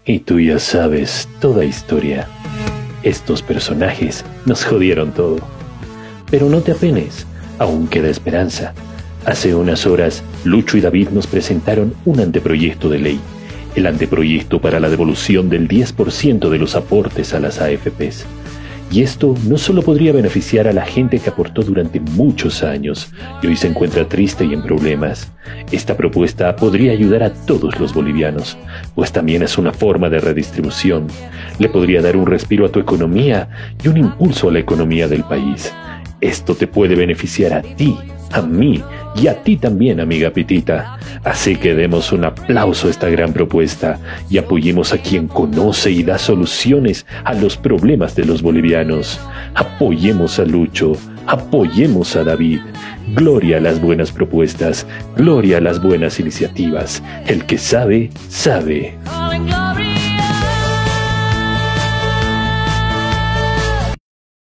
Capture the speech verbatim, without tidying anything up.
Y tú ya sabes toda historia. Estos personajes nos jodieron todo. Pero no te apenes, aún queda esperanza. Hace unas horas, Lucho y David nos presentaron un anteproyecto de ley. El anteproyecto para la devolución del diez por ciento de los aportes a las A F Pes. Y esto no solo podría beneficiar a la gente que aportó durante muchos años y hoy se encuentra triste y en problemas. Esta propuesta podría ayudar a todos los bolivianos, pues también es una forma de redistribución. Le podría dar un respiro a tu economía y un impulso a la economía del país. Esto te puede beneficiar a ti, a mí y a ti también, amiga Pitita. Así que demos un aplauso a esta gran propuesta y apoyemos a quien conoce y da soluciones a los problemas de los bolivianos. Apoyemos a Lucho, apoyemos a David. Gloria a las buenas propuestas, gloria a las buenas iniciativas. El que sabe, sabe.